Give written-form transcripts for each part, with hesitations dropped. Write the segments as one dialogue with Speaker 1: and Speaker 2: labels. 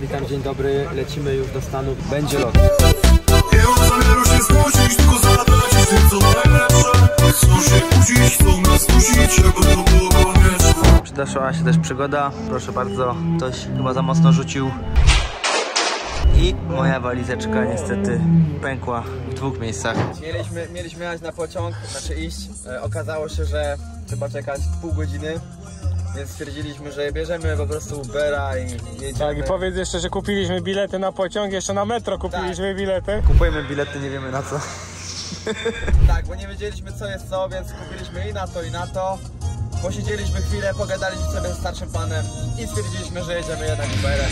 Speaker 1: Witam, dzień dobry, lecimy już do Stanów, będzie lot.
Speaker 2: Nie mam zamiaru się zmusić, tylko zadać i tym co najlepsze. Chcą się kłócić, chcą nas skusić, jakby to było konieczne.
Speaker 1: Przydarzyła się też przygoda, proszę bardzo, ktoś chyba za mocno rzucił. I moja walizeczka niestety pękła w 2 miejscach. Mieliśmy jechać na pociąg, znaczy iść. Okazało się, że trzeba czekać pół godziny. Więc stwierdziliśmy, że bierzemy po prostu Ubera i jedziemy.
Speaker 3: Tak, i powiedz jeszcze, że kupiliśmy bilety na pociąg, jeszcze na metro kupiliśmy bilety.
Speaker 1: Kupujemy bilety, nie wiemy na co. Tak, bo nie wiedzieliśmy co jest co, więc kupiliśmy i na to. Posiedzieliśmy chwilę, pogadaliśmy sobie z starszym panem i stwierdziliśmy, że jedziemy jednak Uberem.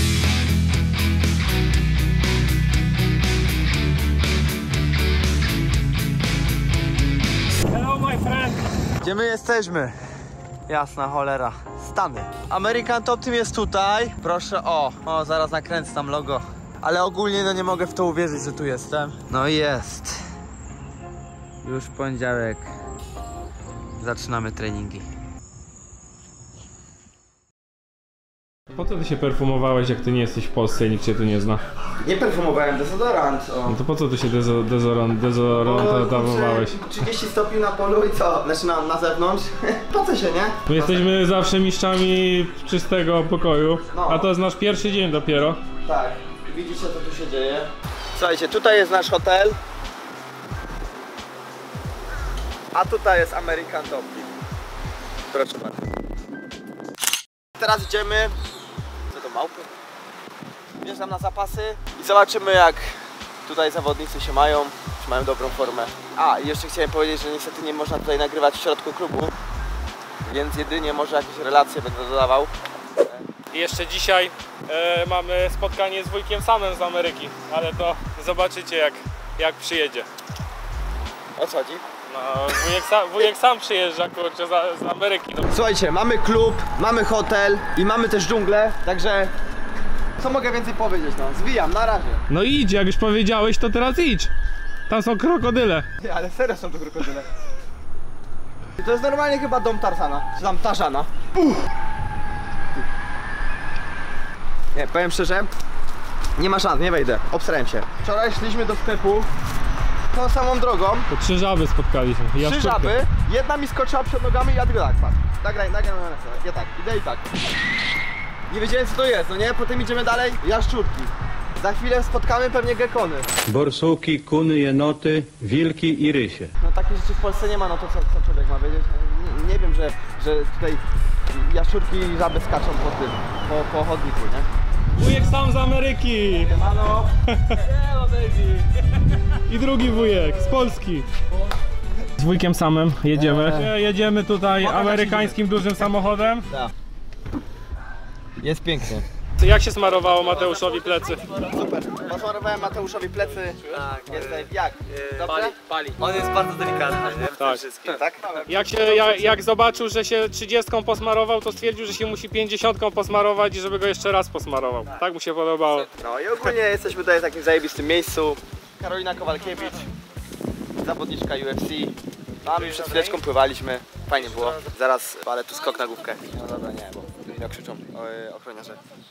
Speaker 3: Hello my friend!
Speaker 1: Gdzie my jesteśmy? Jasna cholera. Stany. American Top Team jest tutaj. Proszę, o, zaraz nakręcę tam logo. Ale ogólnie no nie mogę w to uwierzyć, że tu jestem. No i jest. Już poniedziałek. Zaczynamy treningi.
Speaker 3: Po co ty się perfumowałeś, jak ty nie jesteś w Polsce i nikt cię tu nie zna?
Speaker 1: Nie perfumowałem, dezodorant. O.
Speaker 3: No to po co ty się dezodorantowałeś?
Speaker 1: 30 stopni na polu i co? Znaczy na zewnątrz. Po co się, nie?
Speaker 3: My jesteśmy zawsze mistrzami czystego pokoju,
Speaker 1: No.
Speaker 3: a to jest nasz pierwszy dzień dopiero.
Speaker 1: Tak. Widzicie co tu się dzieje? Słuchajcie, tutaj jest nasz hotel. A tutaj jest American Top Team. Proszę bardzo. Teraz idziemy do małpy. Wjeżdżam na zapasy i zobaczymy jak tutaj zawodnicy się mają, czy mają dobrą formę. A, i jeszcze chciałem powiedzieć, że niestety nie można tutaj nagrywać w środku klubu, więc jedynie może jakieś relacje będę dodawał.
Speaker 3: I jeszcze dzisiaj mamy spotkanie z wujkiem Samem z Ameryki, ale to zobaczycie jak przyjedzie.
Speaker 1: O co chodzi?
Speaker 3: No, wujek sam przyjeżdża kurczę z Ameryki. No.
Speaker 1: Słuchajcie, mamy klub, mamy hotel i mamy też dżunglę, także co mogę więcej powiedzieć, no? Zwijam, na razie.
Speaker 3: No idź, jak już powiedziałeś, to teraz idź. Tam są krokodyle.
Speaker 1: Ale serio są to krokodyle. To jest normalnie chyba dom Tarzana, czy tam Tarzana. Nie, powiem szczerze, nie ma szans, nie wejdę, obstrałem się. Wczoraj szliśmy do sklepu tą samą drogą.
Speaker 3: To 3 żaby spotkaliśmy.
Speaker 1: 3 żaby, jedna mi skoczyła przed nogami i ja tylko tak, patrz. Nagraj na ręce, ja tak, idę i tak. Nie wiedziałem co to jest, no nie? Potem idziemy dalej, jaszczurki. Za chwilę spotkamy pewnie gekony.
Speaker 4: Borsuki, kuny, jenoty, wilki i rysie.
Speaker 1: No takich rzeczy w Polsce nie ma, no to co człowiek ma wiedzieć? Nie wiem, że tutaj jaszczurki i żaby skaczą po chodniku, nie?
Speaker 3: Wujek Sam z Ameryki!
Speaker 1: Siemano!
Speaker 3: Hello baby! I drugi wujek z Polski. Z wujkiem Samem jedziemy. Jedziemy tutaj amerykańskim dużym samochodem.
Speaker 1: Tak. Jest pięknie.
Speaker 3: Jak się smarowało Mateuszowi plecy?
Speaker 1: Super. Posmarowałem Mateuszowi plecy. Tak. Jest jak? Dobrze?
Speaker 5: Pali. On jest bardzo delikatny, nie?
Speaker 3: Tak.
Speaker 1: Tak?
Speaker 3: Jak zobaczył, że się 30 posmarował, to stwierdził, że się musi 50 posmarować i żeby go jeszcze raz posmarował. Tak mu się podobało.
Speaker 1: No i ogólnie jesteśmy tutaj w takim zajebistym miejscu. Karolina Kowalkiewicz, zawodniczka UFC. No a my przed chwileczką pływaliśmy. Fajnie było. Zaraz, ale tu skok na główkę. No dobra, nie, bo jak krzyczą ochroniarze.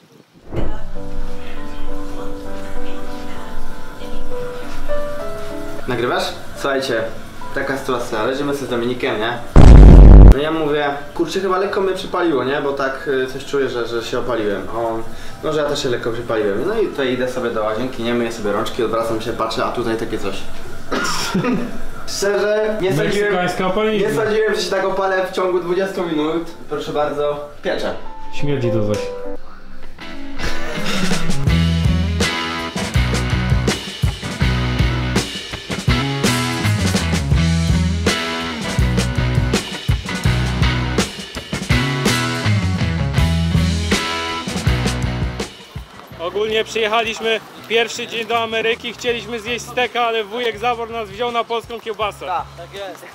Speaker 1: Nagrywasz? Słuchajcie, taka sytuacja, leżymy sobie z Dominikiem, nie? No ja mówię, kurczę, chyba lekko mnie przypaliło, nie? Bo tak coś czuję, że się opaliłem. A on, no że ja też się lekko przypaliłem. No i tutaj idę sobie do łazienki, nie myję sobie rączki, odwracam się, patrzę, a tutaj takie coś. Szczerze, nie sądziłem, że się tak opalę w ciągu 20 minut. Proszę bardzo, piecze.
Speaker 3: Śmierdzi to coś. Ogólnie przyjechaliśmy pierwszy dzień do Ameryki, chcieliśmy zjeść steka, ale wujek Zawor nas wziął na polską kiełbasę.
Speaker 1: Tak jest.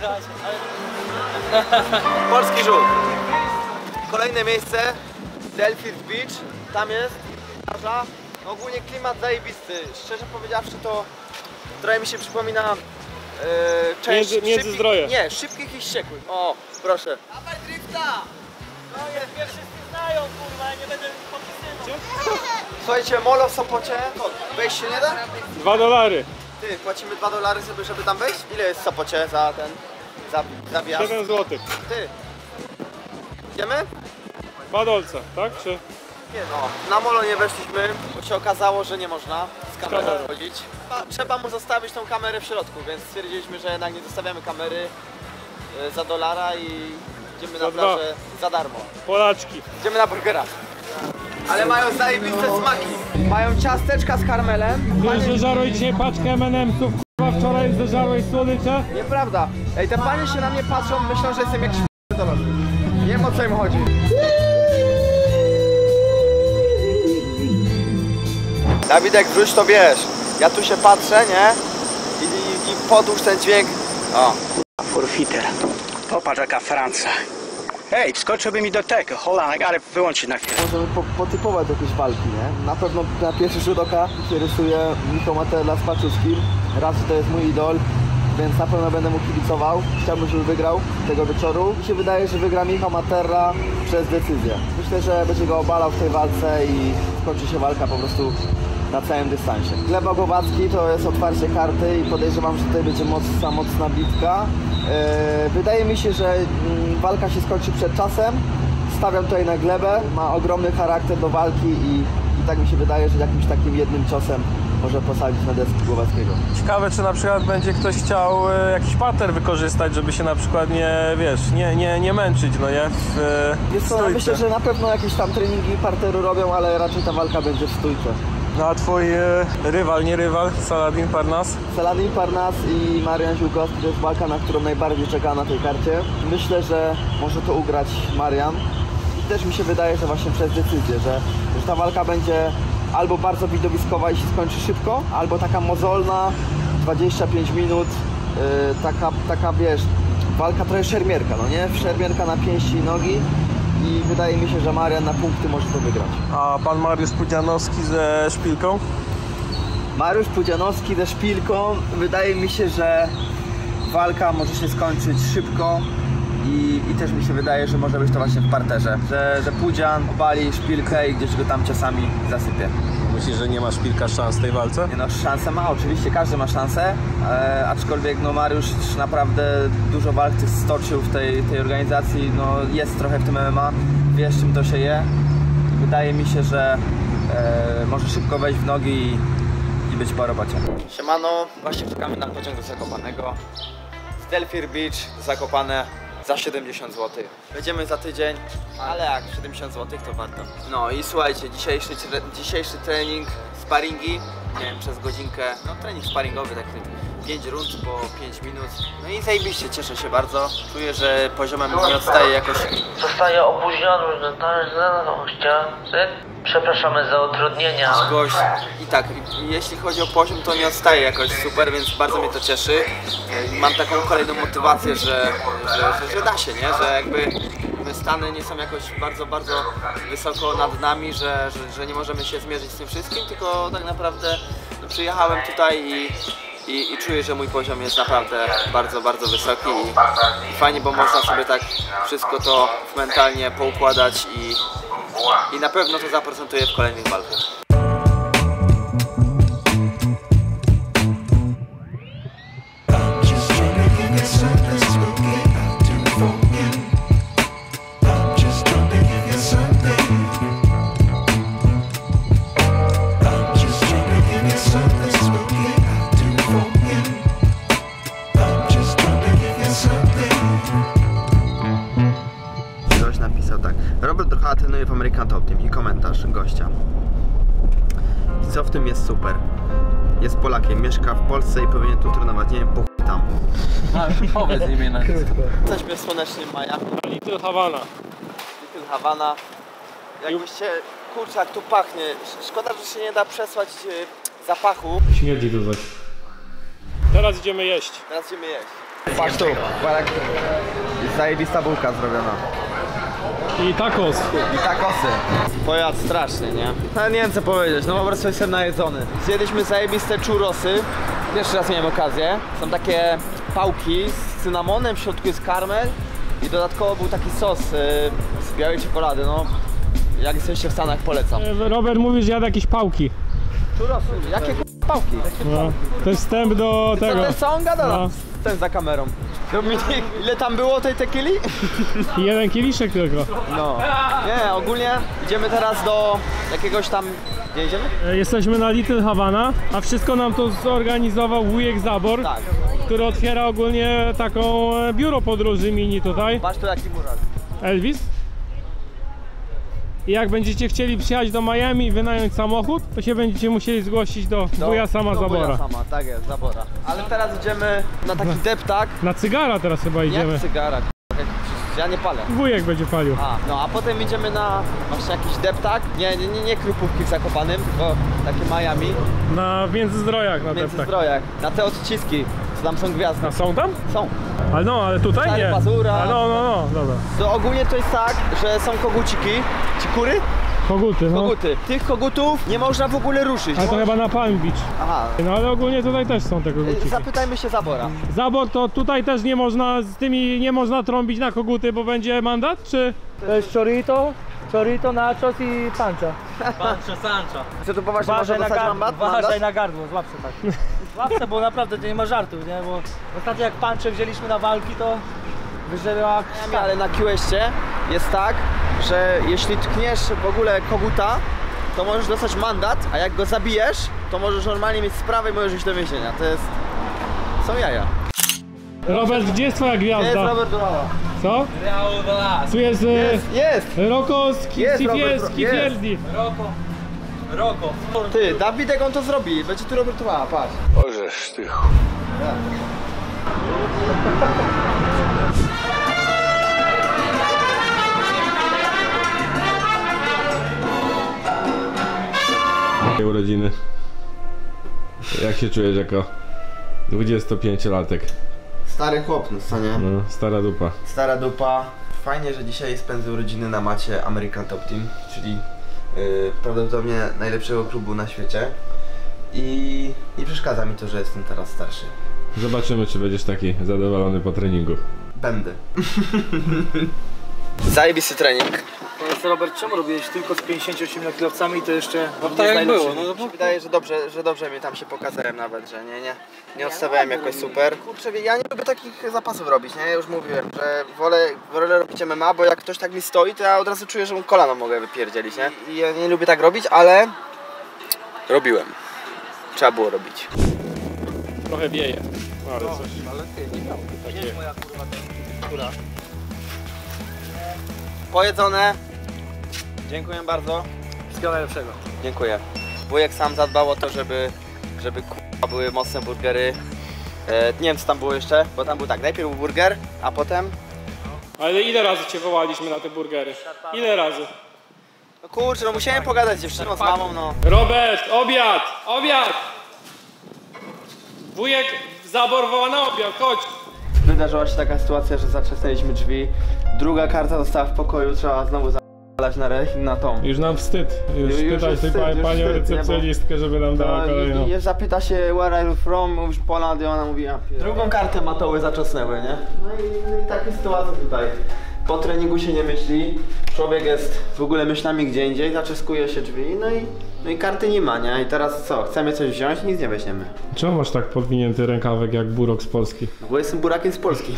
Speaker 1: Polski żółt. Kolejne miejsce, Delfield Beach, tam jest plaża. No ogólnie klimat zajebisty. Szczerze powiedziawszy to trochę mi się przypomina część
Speaker 3: Międzyzdroje.
Speaker 1: Nie, szybkich i wściekłych. O, proszę.
Speaker 5: Dawaj drifta! No jest, pierwszy z tym znają, kurwa, nie będę podpisywał.
Speaker 1: Słuchajcie, molo w Sopocie, wejść się nie da?
Speaker 3: $2.
Speaker 1: Ty, płacimy $2 sobie, żeby tam wejść? Ile jest w Sopocie za ten, za wjazd?
Speaker 3: 7 zł.
Speaker 1: Ty, idziemy?
Speaker 3: $2, tak? Czy?
Speaker 1: Nie no, na molo nie weszliśmy, bo się okazało, że nie można z kamerą chodzić. Trzeba mu zostawić tą kamerę w środku, więc stwierdziliśmy, że jednak nie zostawiamy kamery za $1 i idziemy na plażę za darmo.
Speaker 3: Polaczki.
Speaker 1: Idziemy na burgera. Ale mają zajebiste smaki. Mają ciasteczka z karmelem.
Speaker 3: Wiesz, że żarłeś dzisiaj paczkę M&M'sów, k***a, wczoraj zeżarłeś słodycze?
Speaker 1: Nieprawda. Ej, te panie się na mnie patrzą, myślą, że jestem jakiś dolor. Nie wiem, o co im chodzi. Dawidek, wróć to wiesz. Ja tu się patrzę, nie? I podłóż ten dźwięk. O.
Speaker 6: Forfiter. Popatrz jaka Francja. Hej, wskoczyłby mi do tego. Hola, ale wyłączyć na chwilę.
Speaker 1: Możemy potypować jakieś walki, nie? Na pewno na pierwszy rzut oka się rysuje Michał Materla z Paczuszkim. Raz, to jest mój idol, więc na pewno będę mu kibicował. Chciałbym, żeby wygrał tego wieczoru. Mi się wydaje, że wygra Michał Materla przez decyzję. Myślę, że będzie go obalał w tej walce i skończy się walka po prostu na całym dystansie. Gleba Głowacki to jest otwarcie karty i podejrzewam, że tutaj będzie mocna bitka. Wydaje mi się, że walka się skończy przed czasem. Stawiam tutaj na Glebę, ma ogromny charakter do walki i tak mi się wydaje, że jakimś takim jednym ciosem może posadzić na deski Głowackiego.
Speaker 3: Ciekawe, czy na przykład będzie ktoś chciał jakiś parter wykorzystać, żeby się na przykład nie męczyć, no nie?
Speaker 1: Myślę, że na pewno jakieś tam treningi parteru robią, ale raczej ta walka będzie w stójce.
Speaker 3: No a twój rywal, Saladin Parnas?
Speaker 1: Saladin Parnas i Marian Ziółkowski to jest walka, na którą najbardziej czeka na tej karcie. Myślę, że może to ugrać Marian. I też mi się wydaje, że właśnie przez decyzję, że ta walka będzie albo bardzo widowiskowa i się skończy szybko, albo taka mozolna, 25 minut, taka wiesz, walka trochę szermierka, no nie? Szermierka na pięści i nogi. I wydaje mi się, że Marian na punkty może to wygrać.
Speaker 3: A pan Mariusz Pudzianowski ze Szpilką?
Speaker 1: Mariusz Pudzianowski ze Szpilką. Wydaje mi się, że walka może się skończyć szybko i też mi się wydaje, że może być to właśnie w parterze. Że Pudzian obali Szpilkę i gdzieś go tam ciosami zasypie.
Speaker 3: Myślisz, że nie ma Szpilka szans w tej walce?
Speaker 1: Nie no, szansę ma, oczywiście każdy ma szansę, aczkolwiek no Mariusz naprawdę dużo walk stoczył w tej organizacji, no jest trochę w tym MMA, wie z czym to się je. Wydaje mi się, że może szybko wejść w nogi i być po robocie. Siemano, właśnie czekamy na pociąg do Zakopanego. Z Delphir Beach do Zakopane za 70 zł. Będziemy za tydzień, ale jak 70 zł to warto. No i słuchajcie, dzisiejszy trening, sparingi, nie wiem, przez godzinkę, no trening sparingowy, taki 5 rund po 5 minut. No i zajebiście, cieszę się bardzo. Czuję, że poziomem nie odstaje jakoś.
Speaker 7: Zostaje opóźniony na gościa. Przepraszamy za utrudnienia.
Speaker 1: Gość i tak, jeśli chodzi o poziom, to nie odstaje jakoś super, więc bardzo mnie to cieszy. Mam taką kolejną motywację, że da się, nie? Że jakby stany nie są jakoś bardzo wysoko nad nami, że nie możemy się zmierzyć z tym wszystkim, tylko tak naprawdę no, przyjechałem tutaj i czuję, że mój poziom jest naprawdę bardzo wysoki i fajnie, bo można sobie tak wszystko to mentalnie poukładać i na pewno to zaprezentuje w kolejnych walkach. Ktoś napisał tak: Robert trochę trenuje w American Top Team i komentarz gościa. I co w tym jest super? Jest Polakiem, mieszka w Polsce i powinien tu trenować, nie wiem, po chuj tam.
Speaker 5: Powiedz imię na
Speaker 1: Jesteśmy w słonecznym Miami.
Speaker 3: Little Havana.
Speaker 1: Little Havana. Jakbyście, kurczę, jak tu pachnie. Szkoda, że się nie da przesłać zapachu.
Speaker 3: Śmierdzi tu coś. Teraz idziemy jeść.
Speaker 1: Teraz idziemy jeść. Patrz tu, jest zajebista bułka zrobiona.
Speaker 3: I tacos.
Speaker 1: I takosy. Pojadł strasznie, nie? No, nie wiem co powiedzieć, no po prostu jestem najedzony. Zjedliśmy zajebiste churrosy. Pierwszy raz miałem okazję. Są takie pałki z cynamonem, w środku jest karmel i dodatkowo był taki sos z białej czekolady, no. Jak jesteście w Stanach, polecam.
Speaker 3: Robert mówi, że jada jakieś pałki.
Speaker 1: Czurosy, jakie pałki?
Speaker 3: No, to jest wstęp do tego.
Speaker 1: To jest co on gada?
Speaker 3: No.
Speaker 1: Ten za kamerą. Dominik, ile tam było tej tequili?
Speaker 3: Jeden kieliszek tylko.
Speaker 1: No. Nie, ogólnie idziemy teraz do jakiegoś tam... Gdzie idziemy?
Speaker 3: Jesteśmy na Little Havana, a wszystko nam to zorganizował wujek Zabor,
Speaker 1: Tak.
Speaker 3: który otwiera ogólnie taką biuro podróży mini tutaj.
Speaker 1: Patrz tu jaki mural.
Speaker 3: Elvis. I jak będziecie chcieli przyjechać do Miami i wynająć samochód, to się będziecie musieli zgłosić do wuja sama
Speaker 1: do
Speaker 3: Zabora.
Speaker 1: wuja sama, tak jest, Zabora. Ale teraz idziemy na taki deptak.
Speaker 3: Na cygara teraz chyba idziemy.
Speaker 1: Jak cygara, ja nie palę.
Speaker 3: Wujek będzie palił.
Speaker 1: A potem idziemy na właśnie jakiś deptak. Nie Krupówki w Zakopanym, tylko takie Miami.
Speaker 3: Na Międzyzdrojach na deptak.
Speaker 1: Międzyzdrojach. Na te odciski, co tam są gwiazdy.
Speaker 3: A są tam?
Speaker 1: Są.
Speaker 3: Ale no, ale tutaj
Speaker 1: Stary
Speaker 3: nie.
Speaker 1: Pazura.
Speaker 3: A no, dobra.
Speaker 1: To ogólnie to jest tak, że są koguciki, czy kury?
Speaker 3: Koguty, no.
Speaker 1: Koguty. Tych kogutów nie można w ogóle ruszyć.
Speaker 3: Ale to chyba na Palm Beach.
Speaker 1: Aha.
Speaker 3: No ale ogólnie tutaj też są te koguciki.
Speaker 1: Zapytajmy się Zabora.
Speaker 3: Zabor, to tutaj też nie można, z tymi nie można trąbić na koguty, bo będzie mandat, czy?
Speaker 5: To jest chorito, nachos i pancha. Pancha, sancha.
Speaker 1: Czy to poważnie można dostać mandat?
Speaker 5: Uważaj na gardło, złap się tak. Złap się, bo naprawdę to nie ma żartów, nie? Bo ostatnio jak panczę wzięliśmy na walki, to wyżerła jak...
Speaker 1: Ale na QS-cie jest tak, że jeśli tkniesz w ogóle koguta, to możesz dostać mandat, a jak go zabijesz, to możesz normalnie mieć sprawę i możesz iść do więzienia. To jest... są jaja.
Speaker 3: Robert, gdzie jest twoja gwiazda?
Speaker 1: Jest Robert Durała.
Speaker 3: Co?
Speaker 5: Real Velas.
Speaker 3: Tu jest,
Speaker 1: Jest!
Speaker 3: Rocco
Speaker 1: Jest Robert,
Speaker 3: Schifierdi.
Speaker 5: Roko.
Speaker 1: Ty, Dawidek on to zrobi, będzie tu Robert Durała, patrz.
Speaker 2: Ożesz ty
Speaker 8: Urodziny. Jak się czujesz jako 25-latek?
Speaker 1: Stary chłop, no co nie?
Speaker 8: No, stara dupa.
Speaker 1: Stara dupa. Fajnie, że dzisiaj spędzę urodziny na macie American Top Team, czyli prawdopodobnie najlepszego klubu na świecie. I nie przeszkadza mi to, że jestem teraz starszy.
Speaker 8: Zobaczymy, czy będziesz taki zadowolony po treningu.
Speaker 1: Będę. Zajebisty trening.
Speaker 5: Powiedz Robert, czemu robiłeś tylko z 58-kilowcami, to jeszcze
Speaker 1: Tak jak było, no mi się wydaje, że dobrze mi tam się pokazałem nawet, że nie odstawiałem jakoś super. Kurczę, ja nie lubię takich zapasów robić, nie? Ja już mówiłem, że wolę robić MMA, bo jak ktoś tak mi stoi, to ja od razu czuję, że mu kolano mogę wypierdzielić, nie? I ja nie lubię tak robić, ale robiłem. Trzeba było robić.
Speaker 3: Trochę wieje. Ale coś.
Speaker 5: moja kurwa temperatura.
Speaker 1: Pojedzone. Dziękuję bardzo.
Speaker 5: Wszystkiego najlepszego.
Speaker 1: Dziękuję. Wujek sam zadbał o to, żeby kurwa były mocne burgery. Nie wiem co tam było jeszcze, bo tam był tak, najpierw był burger, a potem...
Speaker 3: Ale ile razy cię wołaliśmy na te burgery? Ile razy?
Speaker 1: No kurczę, no musiałem pogadać z dziewczyną, z mamą, no.
Speaker 3: Robert, obiad! Obiad! Wujek Zabor woła na obiad, chodź!
Speaker 1: Wydarzyła się taka sytuacja, że zatrzasnęliśmy drzwi. Druga karta została w pokoju, trzeba znowu zapalać na tą.
Speaker 3: Już nam wstyd. Już pytać
Speaker 1: jest
Speaker 3: tej
Speaker 1: wstyd, już
Speaker 3: panią
Speaker 1: wstyd, nie,
Speaker 3: recepcjonistkę, żeby nam dała kolejną.
Speaker 1: I zapyta się where are you from, mówisz Poland i ona mówi ja drugą kartę matoły zaczosnęły, nie? No i takie sytuacje tutaj. Po treningu się nie myśli, człowiek jest w ogóle myślami gdzie indziej, zaczeskuje się drzwi, no i karty nie ma, nie? I teraz co, chcemy coś wziąć, nic nie weźmiemy.
Speaker 3: Czemu masz tak podwinięty rękawek jak burok z Polski?
Speaker 1: No bo jestem burakiem z Polski.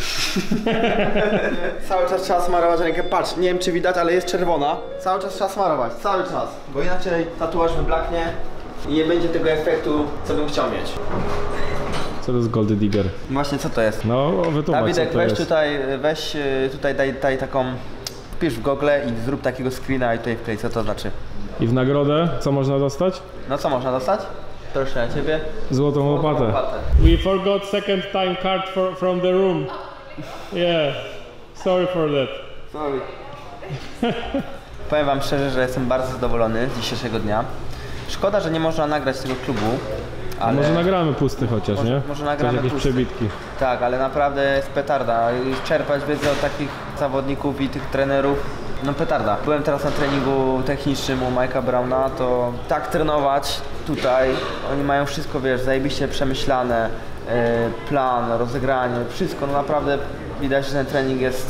Speaker 1: Cały czas trzeba smarować rękę, patrz, nie wiem czy widać, ale jest czerwona. Cały czas trzeba smarować, cały czas, bo inaczej tatuaż wyblaknie i nie będzie tego efektu, co bym chciał mieć.
Speaker 3: Co to jest Gold Digger?
Speaker 1: Właśnie co to jest?
Speaker 3: No, wytłumacz
Speaker 1: Dawidek,
Speaker 3: co to
Speaker 1: weź
Speaker 3: jest.
Speaker 1: tutaj, daj taką, wpisz w Google i zrób takiego screena i tutaj wklej, co to znaczy.
Speaker 3: I w nagrodę co można dostać?
Speaker 1: No co można dostać? Proszę na ciebie.
Speaker 3: Złotą łopatę. We forgot second time card from the room. Yeah, sorry for that.
Speaker 1: Sorry. Powiem wam szczerze, że jestem bardzo zadowolony z dzisiejszego dnia. Szkoda, że nie można nagrać tego klubu. Ale
Speaker 3: może nagramy pusty chociaż, nie?
Speaker 1: Może nagramy
Speaker 3: jakieś
Speaker 1: pusty.
Speaker 3: przebitki.
Speaker 1: Tak, ale naprawdę jest petarda. Czerpać wiedzę od takich zawodników i tych trenerów, no petarda. Byłem teraz na treningu technicznym u Mike'a Browna, to tak trenować tutaj, oni mają wszystko, wiesz, zajebiście przemyślane, plan, rozegranie, wszystko, no naprawdę widać, że ten trening jest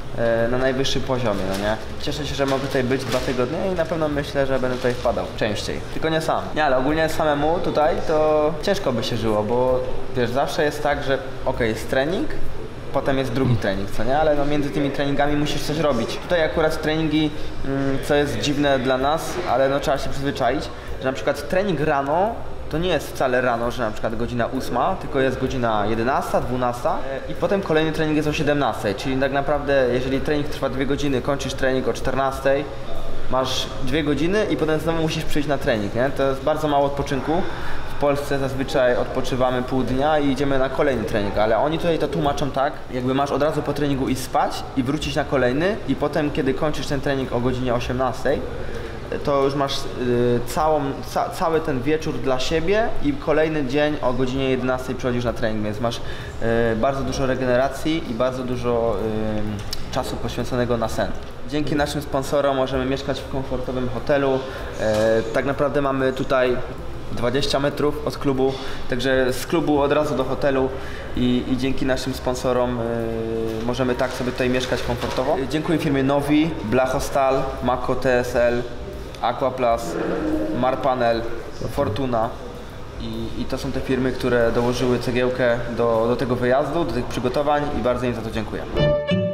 Speaker 1: na najwyższym poziomie, no nie? Cieszę się, że mogę tutaj być 2 tygodnie i na pewno myślę, że będę tutaj wpadał częściej. Tylko nie sam. Nie, ale ogólnie samemu tutaj to ciężko by się żyło, bo wiesz, zawsze jest tak, że okej, jest trening, potem jest drugi trening, co nie? Ale no między tymi treningami musisz coś robić. Tutaj akurat treningi, co jest dziwne dla nas, ale no trzeba się przyzwyczaić, że na przykład trening rano to nie jest wcale rano, że na przykład godzina 8, tylko jest godzina 11, 12 i potem kolejny trening jest o 17, czyli tak naprawdę jeżeli trening trwa 2 godziny, kończysz trening o 14, masz 2 godziny i potem znowu musisz przyjść na trening, nie? To jest bardzo mało odpoczynku. W Polsce zazwyczaj odpoczywamy pół dnia i idziemy na kolejny trening, ale oni tutaj to tłumaczą tak, jakby masz od razu po treningu iść spać i wrócić na kolejny i potem kiedy kończysz ten trening o godzinie 18, to już masz cały ten wieczór dla siebie i kolejny dzień o godzinie 11 przychodzisz na trening, więc masz bardzo dużo regeneracji i bardzo dużo czasu poświęconego na sen. Dzięki naszym sponsorom możemy mieszkać w komfortowym hotelu. Tak naprawdę mamy tutaj 20 metrów od klubu, także z klubu od razu do hotelu i dzięki naszym sponsorom możemy tak sobie tutaj mieszkać komfortowo. Dziękuję firmie Novi, Blachostal, Mako TSL, Aquaplus, Marpanel, Fortuna i to są te firmy, które dołożyły cegiełkę do tego wyjazdu, do tych przygotowań i bardzo im za to dziękuję.